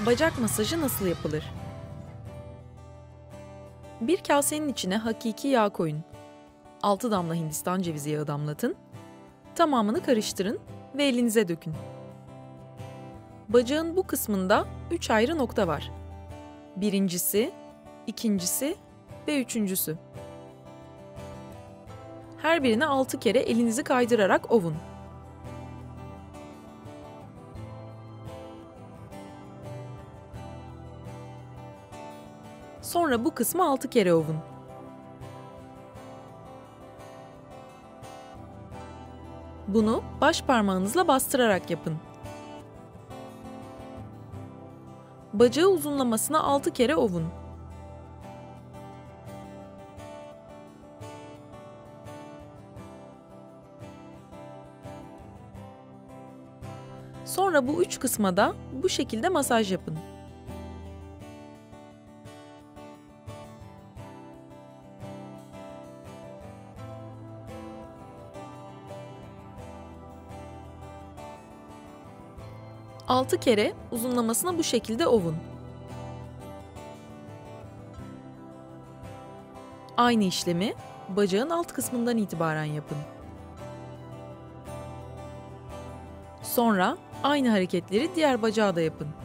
Bacak masajı nasıl yapılır? Bir kasenin içine hakiki yağ koyun. 6 damla Hindistan cevizi yağı damlatın. Tamamını karıştırın ve elinize dökün. Bacağın bu kısmında 3 ayrı nokta var. Birincisi, ikincisi ve üçüncüsü. Her birine 6 kere elinizi kaydırarak ovun. Sonra bu kısmı 6 kere ovun. Bunu baş parmağınızla bastırarak yapın. Bacağı uzunlamasına 6 kere ovun. Sonra bu 3 kısma da bu şekilde masaj yapın. Altı kere uzunlamasına bu şekilde ovun. Aynı işlemi bacağın alt kısmından itibaren yapın. Sonra aynı hareketleri diğer bacağa da yapın.